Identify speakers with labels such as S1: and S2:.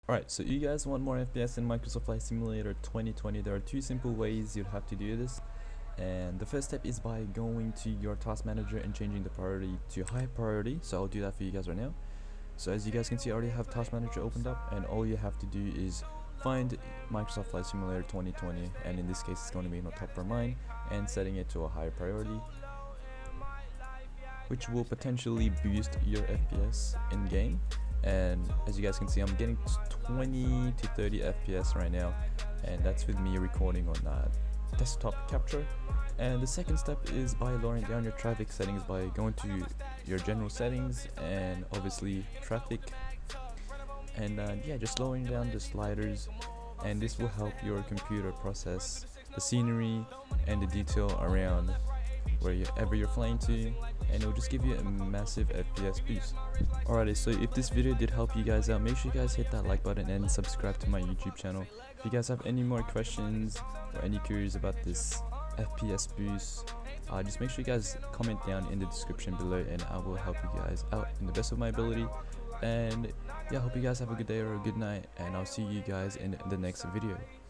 S1: Alright, so you guys want more FPS in Microsoft Flight Simulator 2020. There are two simple ways you'd have to do this. And the first step is by going to your task manager and changing the priority to high priority. So I'll do that for you guys right now. So as you guys can see, I already have task manager opened up, and all you have to do is find Microsoft Flight Simulator 2020, and in this case it's going to be on top for mine, and setting it to a higher priority, which will potentially boost your FPS in game. And as you guys can see, I'm getting 20 to 30 FPS right now, and that's with me recording on desktop capture. And the second step is by lowering down your traffic settings by going to your general settings and obviously traffic, and yeah, just lowering down the sliders, and this will help your computer process the scenery and the detail around wherever you're flying to, and it will just give you a massive FPS boost. Alrighty, so if this video did help you guys out, make sure you guys hit that like button and subscribe to my YouTube channel. If you guys have any more questions or any queries about this FPS boost, just make sure you guys comment down in the description below, and I will help you guys out in the best of my ability. And yeah, I hope you guys have a good day or a good night, and I'll see you guys in the next video.